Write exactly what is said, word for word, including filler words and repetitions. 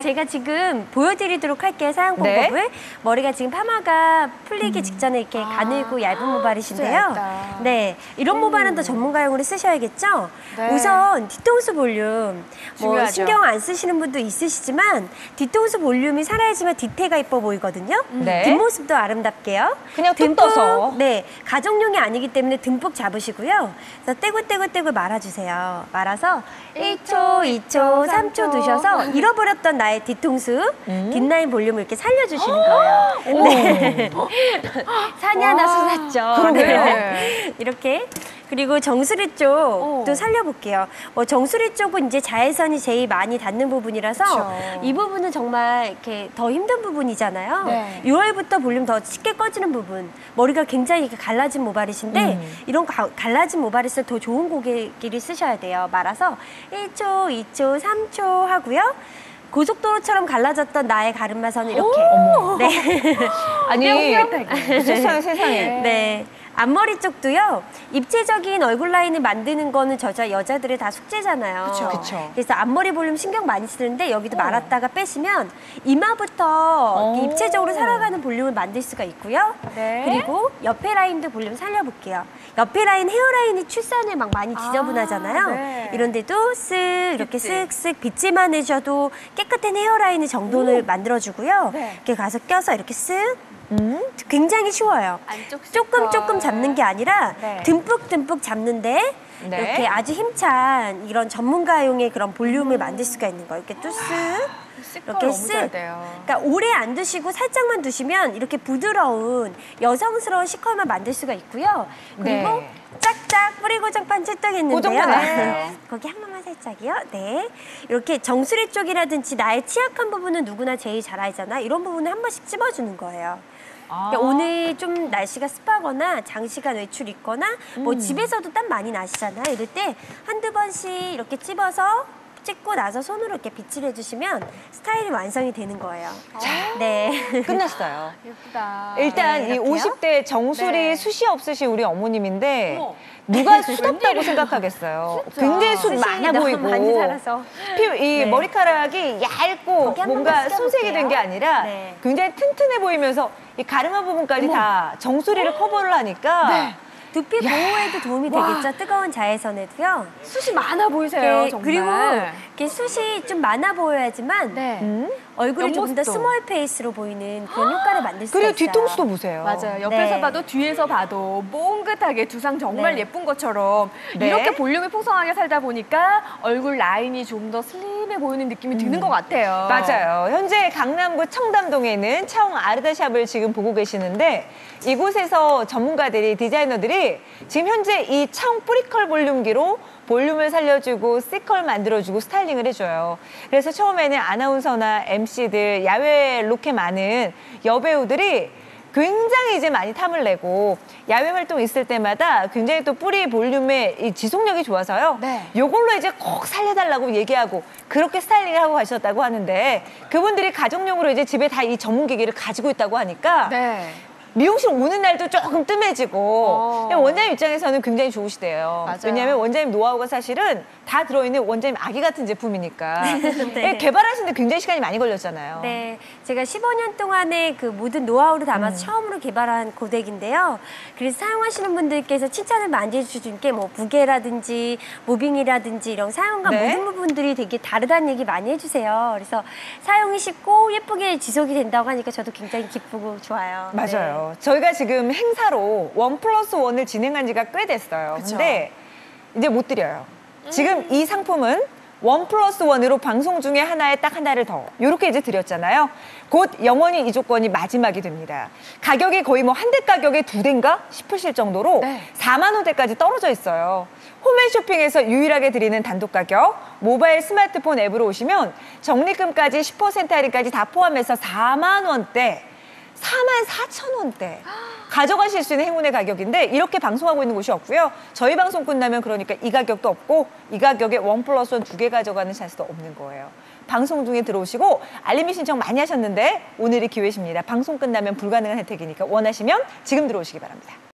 제가 지금 보여드리도록 할게요, 사용 방법을. 네. 머리가 지금 파마가 풀리기 음. 직전에 이렇게 아 가늘고 얇은 모발이신데요. 네, 이런 음. 모발은 더 전문가용으로 쓰셔야겠죠? 네. 우선 뒤통수 볼륨. 뭐 신경 안 쓰시는 분도 있으시지만 뒤통수 볼륨이 살아야지만 뒤태가 이뻐 보이거든요. 네. 뒷모습도 아름답게요. 그냥 듬뿍 떠서. 네, 가정용이 아니기 때문에 듬뿍 잡으시고요. 그래서 떼고 떼고 떼고 말아주세요. 말아서 일 초, 이 초, 삼 초 두셔서 잃어버렸던 나의 뒤통수, 음. 뒷라인 볼륨을 이렇게 살려주시는 거예요. 네. 산이 하나 솟았죠. 네. 이렇게. 그리고 정수리 쪽도 오. 살려볼게요. 어, 정수리 쪽은 이제 자외선이 제일 많이 닿는 부분이라서 그쵸. 이 부분은 정말 이렇게 더 힘든 부분이잖아요. 네. 유월부터 볼륨 더 쉽게 꺼지는 부분. 머리가 굉장히 이렇게 갈라진 모발이신데 음. 이런 가, 갈라진 모발일수록 더 좋은 고객끼리 쓰셔야 돼요. 말아서 일 초, 이 초, 삼 초 하고요. 고속도로처럼 갈라졌던 나의 가르마선을 이렇게. 네. 아니, 세상에 세상에. 네. 앞머리 쪽도요. 입체적인 얼굴 라인을 만드는 거는 저자 여자들의 다 숙제잖아요. 그쵸. 그쵸. 그래서 앞머리 볼륨 신경 많이 쓰는데 여기도 말았다가 빼시면 이마부터 입체적으로 살아가는 볼륨을 만들 수가 있고요. 네. 그리고 옆에 라인도 볼륨 살려볼게요. 옆에 라인, 헤어라인이 출산을 막 많이 지저분하잖아요. 아, 네. 이런데도 쓱 이렇게 쓱쓱 빗질만 해줘도 깨끗한 헤어라인의 정돈을 오. 만들어주고요. 네. 이렇게 가서 껴서 이렇게 쓱 음? 굉장히 쉬워요. 조금 조금 잡는 게 아니라 네. 듬뿍 듬뿍 잡는데 네. 이렇게 아주 힘찬 이런 전문가용의 그런 볼륨을 음. 만들 수가 있는 거예요. 이렇게 또 쓱 이렇게 쓱. 그러니까 오래 안 두시고 살짝만 두시면 이렇게 부드러운 여성스러운 시컬만 만들 수가 있고요. 그리고 네. 짝짝 뿌리고 장판 찰떡했는데요. 네. 거기 한 번만 살짝이요. 네. 이렇게 정수리 쪽이라든지 나의 취약한 부분은 누구나 제일 잘 알잖아. 이런 부분을 한 번씩 찝어주는 거예요. 아 그러니까 오늘 좀 날씨가 습하거나 장시간 외출 있거나 음. 뭐 집에서도 땀 많이 나시잖아요. 이럴 때 한두 번씩 이렇게 찝어서 찍고 나서 손으로 이렇게 빗질 해주시면 스타일이 완성이 되는 거예요. 자, 네. 끝났어요. 예쁘다. 일단 네, 이 오십 대 정수리 네. 숱이 없으신 우리 어머님인데 어머. 누가 숱 없다고 생각하겠어요. 진짜. 굉장히 숱 많아 보이고 많이 살아서. 피, 이 네. 머리카락이 얇고 뭔가 손색이 된 게 아니라 네. 굉장히 튼튼해 보이면서 이 가르마 부분까지 어머. 다 정수리를 커버를 하니까 네. 두피 보호에도 도움이 와. 되겠죠. 뜨거운 자외선에도요. 숱이 많아 보이세요, 네, 정말. 그리고 이렇게 숱이 좀 많아 보여야지만 네. 음? 얼굴이 조금 더 스몰 페이스로 보이는 그런 효과를 만들 수가 있어요. 그리고 뒤통수도 보세요. 맞아요. 옆에서 네. 봐도 뒤에서 봐도 몽긋하게 두상 정말 네. 예쁜 것처럼 네. 이렇게 볼륨이 풍성하게 살다 보니까 얼굴 라인이 좀 더 슬림해 보이는 느낌이 음. 드는 것 같아요. 맞아요. 현재 강남구 청담동에 있는 차홍 아르다샵을 지금 보고 계시는데 이곳에서 전문가들이, 디자이너들이 지금 현재 이 차홍 뿌리컬 볼륨기로 볼륨을 살려주고 C컬 만들어주고 스타일링을 해줘요. 그래서 처음에는 아나운서나 엠씨들, 야외 로켓 많은 여배우들이 굉장히 이제 많이 탐을 내고 야외 활동 있을 때마다 굉장히 또 뿌리 볼륨의 이 지속력이 좋아서요. 네. 요걸로 이제 꼭 살려달라고 얘기하고 그렇게 스타일링을 하고 가셨다고 하는데 그분들이 가정용으로 이제 집에 다 이 전문 기기를 가지고 있다고 하니까 네. 미용실 오는 날도 조금 뜸해지고 어. 원장님 입장에서는 굉장히 좋으시대요. 맞아요. 왜냐하면 원장님 노하우가 사실은 다 들어있는 원장님 아기 같은 제품이니까 네. 개발하시는데 굉장히 시간이 많이 걸렸잖아요. 네, 제가 십오 년 동안의 그 모든 노하우를 담아서 음. 처음으로 개발한 고데기인데요. 그래서 사용하시는 분들께서 칭찬을 많이 해주신 게 뭐 무게라든지 모빙이라든지 이런 사용감 네. 모든 부분들이 되게 다르다는 얘기 많이 해주세요. 그래서 사용이 쉽고 예쁘게 지속이 된다고 하니까 저도 굉장히 기쁘고 좋아요. 맞아요. 네. 저희가 지금 행사로 원 플러스 원을 진행한 지가 꽤 됐어요. 그쵸? 근데 이제 못 드려요. 음. 지금 이 상품은 원 플러스 원으로 방송 중에 하나에 딱 하나를 더 이렇게 이제 드렸잖아요. 곧 영원히 이 조건이 마지막이 됩니다. 가격이 거의 뭐 한 대 가격에 두 대인가 싶으실 정도로 네. 사만 원대까지 떨어져 있어요. 홈앤쇼핑에서 유일하게 드리는 단독 가격, 모바일 스마트폰 앱으로 오시면 적립금까지 십 퍼센트 할인까지 다 포함해서 사만 원대. 사만 사천 원대 가져가실 수 있는 행운의 가격인데 이렇게 방송하고 있는 곳이 없고요. 저희 방송 끝나면 그러니까 이 가격도 없고 이 가격에 원 플러스 원 두 개 가져가는 찬스도 없는 거예요. 방송 중에 들어오시고 알림이 신청 많이 하셨는데 오늘이 기회십니다. 방송 끝나면 불가능한 혜택이니까 원하시면 지금 들어오시기 바랍니다.